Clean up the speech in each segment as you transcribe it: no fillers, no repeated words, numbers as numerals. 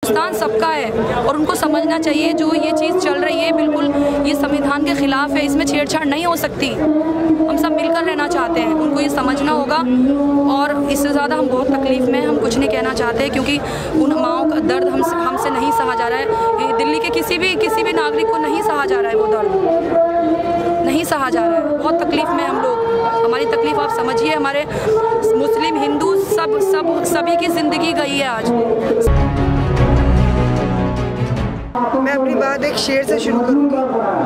हिंदुस्तान सबका है और उनको समझना चाहिए जो ये चीज़ चल रही है बिल्कुल ये संविधान के खिलाफ है, इसमें छेड़छाड़ नहीं हो सकती। हम सब मिलकर रहना चाहते हैं, उनको ये समझना होगा। और इससे ज़्यादा हम बहुत तकलीफ़ में हम कुछ नहीं कहना चाहते, क्योंकि उन माओं का दर्द हमसे नहीं सहा जा रहा है। दिल्ली के किसी भी नागरिक को नहीं सहा जा रहा है, वो दर्द नहीं सहा जा रहा है। बहुत तकलीफ़ में हम लोग, हमारी तकलीफ़ आप समझिए। हमारे मुस्लिम हिंदू सभी की ज़िंदगी गई है आज। मैं अपनी बात एक शेर से शुरू करूँगी।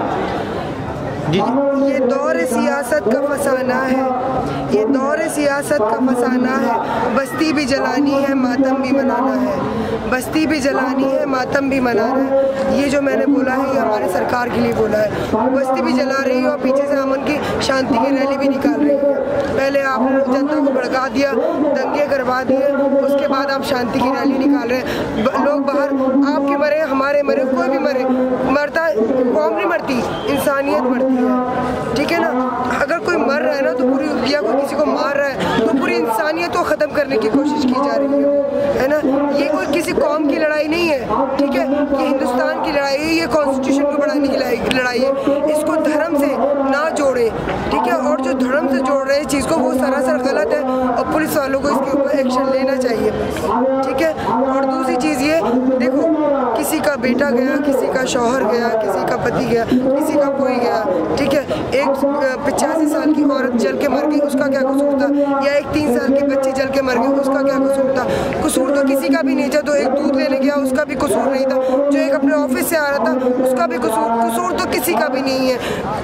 ये दौर सियासत का फसाना है, ये दौर सियासत का फसाना है। बस्ती भी जलानी है, मातम भी मनाना है। बस्ती भी जलानी है, मातम भी मनाना है। ये जो मैंने बोला है ये हमारी सरकार के लिए बोला है। बस्ती भी जला रही है और पीछे से अमन की शांति की रैली भी निकाल रही है। पहले आपने जनता को भड़का दिया, दंगे करवा दिए, उसके बाद आप शांति की रैली निकाल रहे हैं। लोग बाहर आपके मरे, हमारे मरे, कोई भी मरे, मरता कौम नहीं मरती, इंसानियत मरती है। ठीक है ना? अगर कोई मर रहा है ना तो पूरी, या कोई किसी को मार रहा है तो पूरी इंसानियत को ख़त्म करने की कोशिश की जा रही है ना? ये कोई किसी कौम की लड़ाई नहीं है, ठीक है? ये हिंदुस्तान की लड़ाई है, ये कॉन्स्टिट्यूशन को बढ़ाने की लड़ाई है। इसको धर्म से ना जोड़े, ठीक है? और जो धर्म से जोड़ रहे हैं चीज़ को वो सरासर गलत है और पुलिस वालों को इसके ऊपर एक्शन लेना चाहिए, ठीक है? और दूसरी चीज़ ये देखो, किसी का बेटा गया, किसी का शौहर गया, किसी का पति गया, किसी का कोई गया, ठीक है? एक 85 साल की औरत जल के मर गई, उसका क्या कसूर था? या एक 3 साल की बच्ची जल के मर गई, उसका क्या कसूर था? कसूर तो किसी का भी नहीं था। तो एक दूध लेने गया, उसका भी कसूर नहीं था। जो एक अपने ऑफिस से आ रहा था, उसका भी कसूर तो किसी का भी नहीं है।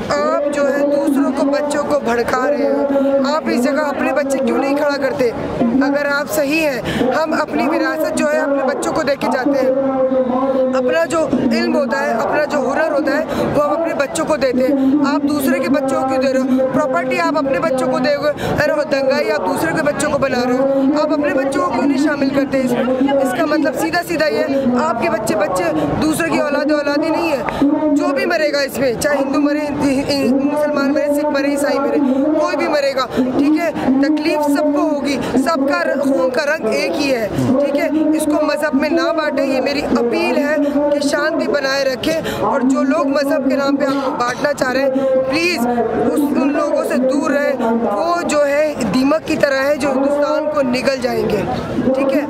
आप जो है दूसरों को, बच्चों को भड़का रहे हो। आप इस जगह अपने बच्चे क्यों नहीं खड़ा करते? अगर आप सही हैं, हम अपनी विरासत जो है अपने बच्चों को देके जाते हैं। अपना जो इल्म होता है, अपना जो हुनर होता है, वो हम अपने बच्चों को देते हैं। आप दूसरे के बच्चों को दे रहे हो, प्रॉपर्टी आप अपने बच्चों को दोगे, अरे दंगाई आप दूसरे के बच्चों को बना रहे हो। आप अपने बच्चों को क्यों नहीं शामिल करते इसमें? इसका मतलब सीधा ये आपके बच्चे दूसरे की औलादी नहीं है। जो भी मरेगा इसमें, चाहे हिंदू मरे, मुसलमान मरे, सिख मरे, ईसाई मरे, कोई भी मरेगा, ठीक है? तकलीफ सबको होगी, सबका खून का रंग एक ही है, ठीक है? इसको मजहब में ना बांटे, ये मेरी अपील है कि शांति बनाए रखें। और जो लोग मजहब के नाम पे आपको बांटना चाह रहे हैं, प्लीज़ उन लोगों से दूर रहें। वो जो है दीमक की तरह है जो हिंदुस्तान को निगल जाएंगे, ठीक है?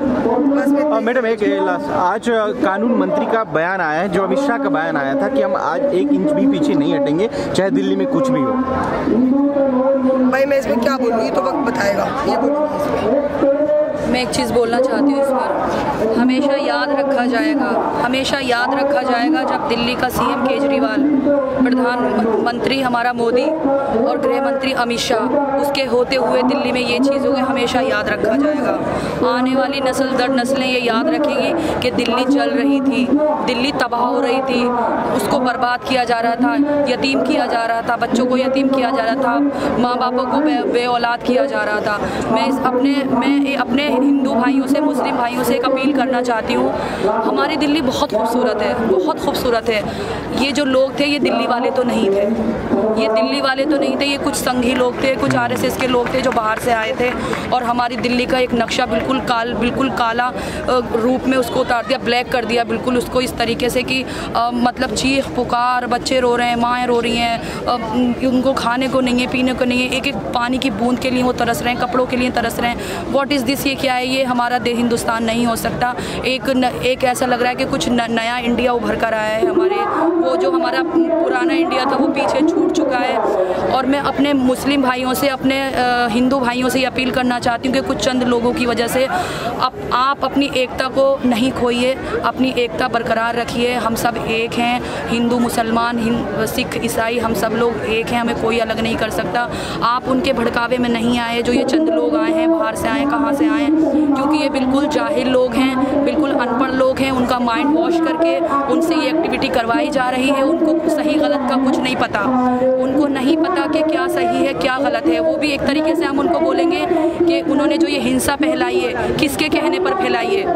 बस मैडम, एक आज कानून मंत्री का बयान आया है, जो अमित शाह का बयान आया था कि हम आज 1 इंच भी पीछे नहीं हटेंगे, चाहे दिल्ली में कुछ भी हो। भाई मैं इसमें क्या बोलूँ, ये तो वक्त बताएगा। ये बोलूँगी इसमें मैं एक चीज़ बोलना चाहती हूँ इस पर, हमेशा याद रखा जाएगा जब दिल्ली का सीएम केजरीवाल, प्रधानमंत्री हमारा मोदी और गृह मंत्री अमित शाह, उसके होते हुए दिल्ली में ये चीज़ होगी, हमेशा याद रखा जाएगा। आने वाली नस्ल दर नस्लें ये याद रखेंगी कि दिल्ली जल रही थी, दिल्ली तबाह हो रही थी, उसको बर्बाद किया जा रहा था, यतीम किया जा रहा था, बच्चों को यतीम किया जा रहा था, माँ बापों को बे औलाद किया जा रहा था। मैं अपने हिंदू भाइयों से, मुस्लिम भाइयों से एक अपील करना चाहती हूँ। हमारी दिल्ली बहुत खूबसूरत है, बहुत खूबसूरत है। ये जो लोग थे ये दिल्ली वाले तो नहीं थे, ये दिल्ली वाले तो नहीं थे, ये कुछ संघी लोग थे, कुछ आरएसएस के लोग थे जो बाहर से आए थे और हमारी दिल्ली का एक नक्शा बिल्कुल काला रूप में उसको उतार दिया, ब्लैक कर दिया बिल्कुल उसको, इस तरीके से कि मतलब चीख पुकार, बच्चे रो रहे हैं, माएँ रो रही हैं, उनको खाने को नहीं है, पीने को नहीं है, एक पानी की बूंद के लिए वो तरस रहे हैं, कपड़ों के लिए तरस रहे हैं। What is this? ये क्या है? ये हमारा हिंदुस्तान नहीं हो सकता। एक ऐसा लग रहा है कि कुछ नया इंडिया उभर कर आया है। हमारे वो जो हमारा पुराना इंडिया था वो पीछे छूट चुका है। और मैं अपने मुस्लिम भाइयों से, अपने हिंदू भाइयों से ये अपील करना चाहती हूँ कि कुछ चंद लोगों की वजह से आप अपनी एकता को नहीं खोइए, अपनी एकता बरकरार रखिए। हम सब एक हैं, हिंदू मुसलमान सिख ईसाई, हम सब लोग एक हैं, हमें कोई अलग नहीं कर सकता। आप उनके भड़कावे में नहीं आए, जो ये चंद लोग आए हैं, बाहर से आए, कहाँ से आए, क्योंकि ये बिल्कुल जाहिल लोग हैं, बिल्कुल अनपढ़ लोग हैं। उनका माइंड वॉश करके उनसे ये एक्टिविटी करवाई जा रही है। उनको सही गलत का कुछ नहीं पता, उनको नहीं पता कि क्या सही है क्या गलत है। वो भी एक तरीके से हम उनको बोलेंगे कि उन्होंने जो ये हिंसा फैलाई है किसके कहने पर फैलाई है।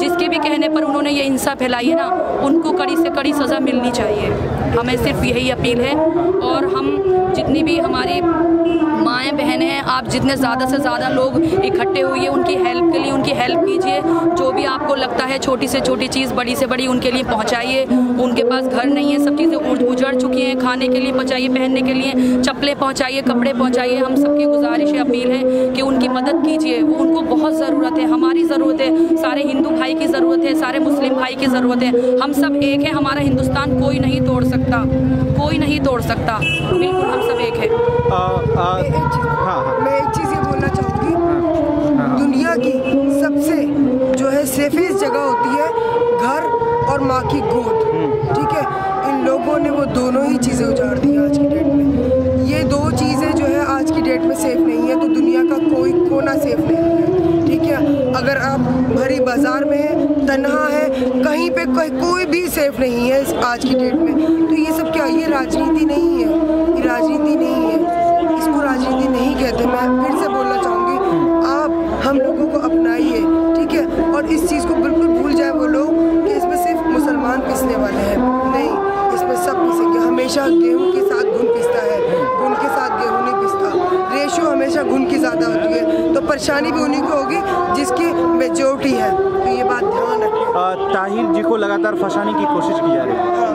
जिसके भी कहने पर उन्होंने ये हिंसा फैलाई है ना, उनको कड़ी से कड़ी सज़ा मिलनी चाहिए। हमें सिर्फ यही अपील है। और हम जितनी भी हमारी माएँ बहनें हैं, आप जितने ज़्यादा से ज़्यादा लोग इकट्ठे हुए उनकी हेल्प के लिए उनकी हेल्प कीजिए। जो भी आपको लगता है छोटी से छोटी चीज़, बड़ी से बड़ी, उनके लिए पहुंचाइए। उनके पास घर नहीं है, सब चीज़ें उजड़ चुकी हैं, खाने के लिए पहुंचाइए, पहनने के लिए चप्पलें पहुंचाइए, कपड़े पहुंचाइए। हम सबकी गुजारिश है, अपील है कि उनकी मदद कीजिए। उनको बहुत ज़रूरत है, हमारी ज़रूरत है, सारे हिंदू भाई की ज़रूरत है, सारे मुस्लिम भाई की ज़रूरत है। हम सब एक है, हमारा हिंदुस्तान कोई नहीं तोड़ सकता, कोई नहीं तोड़ सकता। बिल्कुल हम सब एक है। मैं एक चीज़ ये बोलना चाहूँगी, दुनिया की सबसे जो है सेफेस्ट जगह होती है घर और माँ की गोद, ठीक है। इन लोगों ने वो दोनों ही चीज़ें उजाड़ दी आज की डेट में। ये दो चीज़ें जो है आज की डेट में सेफ नहीं है, तो दुनिया का कोई कोना सेफ नहीं है, ठीक है। अगर आप भरी बाजार में है, तन्हा है, कहीं पे कोई भी सेफ नहीं है इस आज की डेट में। तो ये सब क्या, ये राजनीति नहीं है, ये राजनीति नहीं है, इसको राजनीति नहीं कहते। मैं फिर से बोलना चाहूँगी, आप हम लोगों को अपनाइए, ठीक है। और इस चीज़ को बिल्कुल भूल जाए वो लोग कि इसमें सिर्फ मुसलमान पिसने वाले हैं, नहीं, इसमें सब पिसेंगे। हमेशा गेहूं के साथ घुन पिसता है, घुन के साथ गेहूं नहीं पिसता। रेशियो हमेशा घुन की ज़्यादा होती है, तो परेशानी भी उन्हीं को होगी जिसकी मेजॉरिटी है। तो ये बात ध्यान रखें। ताहिर जी को लगातार फंसाने की कोशिश की जा रही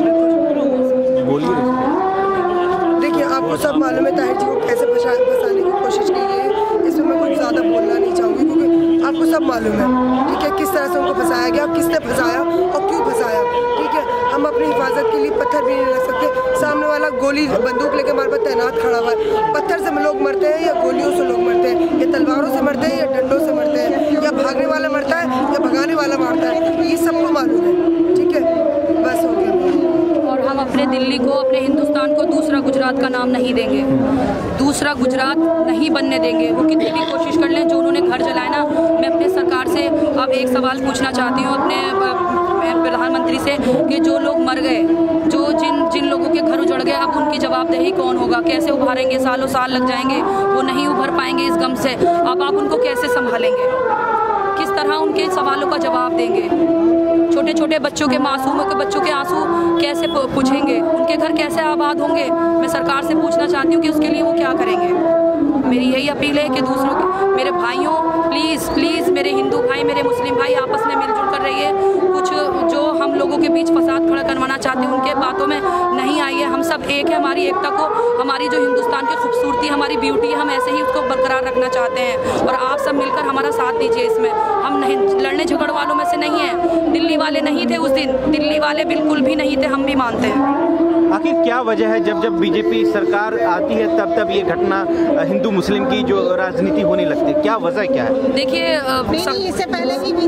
है, बोलिए। देखिए, आपको सब मालूम है ताहिर जी को कैसे फंसाने की कोशिश की गई है। इसमें मैं कुछ ज़्यादा बोलना नहीं चाहूँगी, क्योंकि आपको सब मालूम है, ठीक है, किस तरह से उनको फंसाया गया, किसने फंसाया और क्यों फंसाया, ठीक है। हम अपनी हिफाजत के लिए पत्थर भी नहीं रख सकते। सामने वाला गोली बंदूक लेके हमारे पास तैनात खड़ा हुआ है। पत्थर से लोग मरते हैं या गोलियों से लोग मरते हैं, या तलवारों से मरते हैं या डंडों से मरते हैं, या भागने वाला मरता है या भगाने वाला मारता है, ये सबको मालूम है, ठीक है। बस हो गया। और हम अपने दिल्ली को, अपने हिंदुस्तान को दूसरा गुजरात का नाम नहीं देंगे, दूसरा गुजरात नहीं बनने देंगे। वो कितनी भी कोशिश कर लें, जो उन्होंने घर जलाए ना। मैं अपने सरकार से अब एक सवाल पूछना चाहती हूँ, अपने प्रधानमंत्री से, कि जो लोग मर गए, जो जिन लोगों के घर उजड़ गए, अब उनकी जवाबदेही कौन होगा? कैसे उभारेंगे? सालों साल लग जाएंगे, वो नहीं उभर पाएंगे इस गम से। अब आप उनको कैसे संभालेंगे? किस तरह उनके सवालों का जवाब देंगे? छोटे छोटे बच्चों के, मासूमों के बच्चों के आंसू कैसे पूछेंगे? उनके घर कैसे आबाद होंगे? मैं सरकार से पूछना चाहती हूँ कि उसके लिए वो क्या करेंगे। मेरी यही अपील है कि दूसरों के, मेरे भाइयों, प्लीज़ प्लीज़, मेरे हिंदू भाई, मेरे मुस्लिम भाई, आपस में मिलजुल कर रहिए। कुछ जो हम लोगों के बीच फसाद खड़ा करवाना चाहते हैं, उनके बातों में नहीं आइए। हम सब एक है, हमारी एकता को, हमारी जो हिंदुस्तान की खूबसूरती, हमारी ब्यूटी, हम ऐसे ही उसको बरकरार रखना चाहते हैं। और आप सब मिलकर हमारा साथ दीजिए इसमें। हम नहीं लड़ने झगड़ वालों में से नहीं हैं। दिल्ली वाले नहीं थे उस दिन, दिल्ली वाले बिल्कुल भी नहीं थे, हम भी मानते हैं। आखिर क्या वजह है, जब बीजेपी सरकार आती है तब ये घटना हिंदू मुस्लिम की जो राजनीति होने लगती है? क्या वजह क्या है? देखिए, इससे पहले भी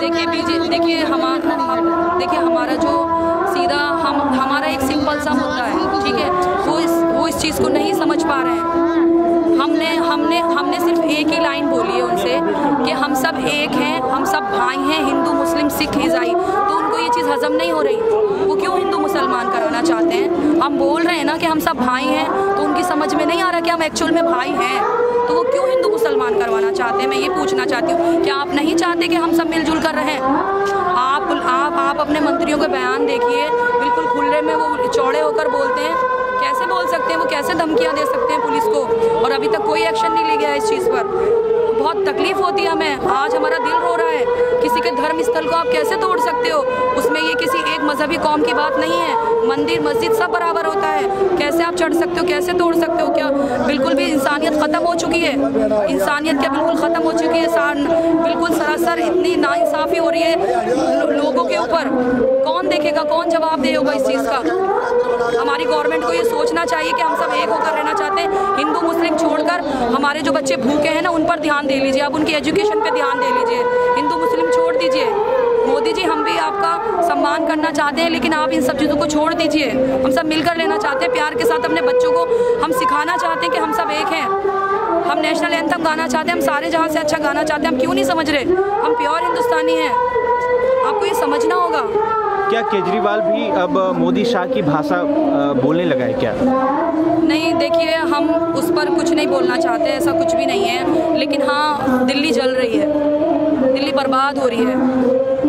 देखिए हमारा जो सीधा हमारा एक सिंपल सा मुद्दा है, ठीक है। वो इस चीज़ को नहीं समझ पा रहे हैं। हमने सिर्फ एक ही लाइन बोली है उनसे कि हम सब एक हैं, हम सब भाई हैं, हिंदू मुस्लिम सिख ईसाई। तो उनको ये चीज़ हजम नहीं हो रही। वो क्यों हिंदू मुसलमान कराना चाहते हैं? हम बोल रहे हैं ना कि हम सब भाई हैं, तो उनकी समझ में नहीं आ रहा कि हम एक्चुअल में भाई हैं। तो वो क्यों हिंदू मुसलमान करवाना चाहते हैं? मैं ये पूछना चाहती हूँ, क्या आप नहीं चाहते कि हम सब मिलजुल कर रहें? आप अपने मंत्रियों के बयान देखिए, बिल्कुल खुले में वो चौड़े होकर बोलते हैं। कैसे बोल सकते हैं? वो कैसे धमकियां दे सकते हैं पुलिस को? और अभी तक कोई एक्शन नहीं लिया गया इस चीज़ पर। बहुत तकलीफ होती है हमें। आज हमारा दिल रो रहा है। किसी के धर्म स्थल को आप कैसे तोड़ सकते हो? उसमें ये किसी एक मजहबी कौम की बात नहीं है। मंदिर मस्जिद सब बराबर होता है। कैसे आप चढ़ सकते हो? कैसे तोड़ सकते हो? क्या बिल्कुल भी इंसानियत ख़त्म हो चुकी है? इंसानियत क्या बिल्कुल ख़त्म हो चुकी है? बिल्कुल सरासर इतनी नाइंसाफ़ी हो रही है लोगों के ऊपर। कौन देखेगा? कौन जवाब देगा इस चीज़ का? हमारी गवर्नमेंट को ये सोचना चाहिए कि हम सब एक होकर रहना चाहते हैं। हिंदू मुस्लिम छोड़कर हमारे जो बच्चे भूखे हैं ना, उन पर ध्यान दे लीजिए। आप उनकी एजुकेशन पे ध्यान दे लीजिए। हिंदू मुस्लिम छोड़ दीजिए। मोदी जी, हम भी आपका सम्मान करना चाहते हैं, लेकिन आप इन सब चीज़ों को छोड़ दीजिए। हम सब मिलकर लेना चाहते हैं। प्यार के साथ अपने बच्चों को हम सिखाना चाहते हैं कि हम सब एक हैं। हम नेशनल एंथम गाना चाहते हैं। हम सारे जहाँ से अच्छा गाना चाहते हैं। हम क्यों नहीं समझ रहे? हम प्योर हिंदुस्तानी हैं। आपको ये समझना होगा। क्या केजरीवाल भी अब मोदी शाह की भाषा बोलने लगा है क्या? नहीं, देखिए, हम उस पर कुछ नहीं बोलना चाहते, ऐसा कुछ भी नहीं है। लेकिन हाँ, दिल्ली जल रही है, दिल्ली बर्बाद हो रही है।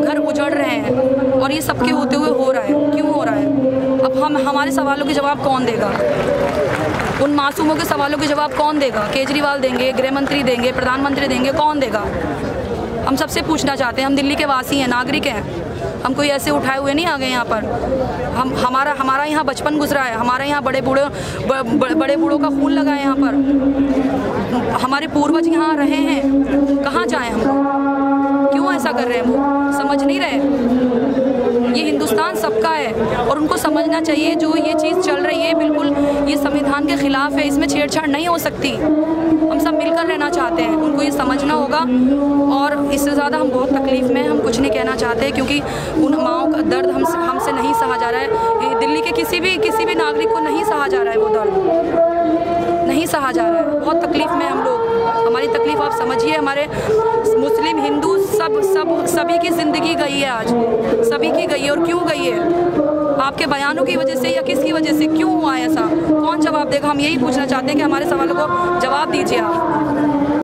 घर उजड़ रहे हैं और ये सबके होते हुए हो रहा है। क्यों हो रहा है? अब हमारे सवालों के जवाब कौन देगा? उन मासूमों के सवालों के जवाब कौन देगा? केजरीवाल देंगे, गृह मंत्री देंगे, प्रधानमंत्री देंगे, कौन देगा? हम सबसे पूछना चाहते हैं। हम दिल्ली के वासी हैं, नागरिक हैं, हम कोई ऐसे उठाए हुए नहीं आ गए यहाँ पर। हमारा यहाँ बचपन गुजरा है, हमारे यहाँ बड़े बूढ़ों का खून लगा है यहाँ पर, हमारे पूर्वज यहाँ रहे हैं। कहाँ जाएं हम लोग? क्यों ऐसा कर रहे हैं? वो समझ नहीं रहे। ये हिंदुस्तान सबका है और उनको समझना चाहिए जो ये चीज़ चल रही है बिल्कुल ये संविधान के खिलाफ है, इसमें छेड़छाड़ नहीं हो सकती। हम सब मिलकर रहना चाहते हैं, उनको ये समझना होगा। और इससे ज़्यादा हम बहुत तकलीफ़ में, हम कुछ नहीं कहना चाहते क्योंकि उन माँओं का दर्द हमसे नहीं सहा जा रहा है। दिल्ली के किसी भी नागरिक को नहीं सहा जा रहा है, वो दर्द नहीं सहा जा रहा है। बहुत तकलीफ़ में हम लोग, हमारी तकलीफ़ आप समझिए। हमारे मुस्लिम हिंदू सभी की ज़िंदगी गई है आज, सभी की गई है। और क्यों गई है? आपके बयानों की वजह से या किसकी वजह से? क्यों हुआ ऐसा? कौन जवाब देगा? हम यही पूछना चाहते हैं कि हमारे सवालों को जवाब दीजिए आप।